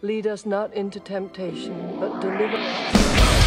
Lead us not into temptation, but deliver us.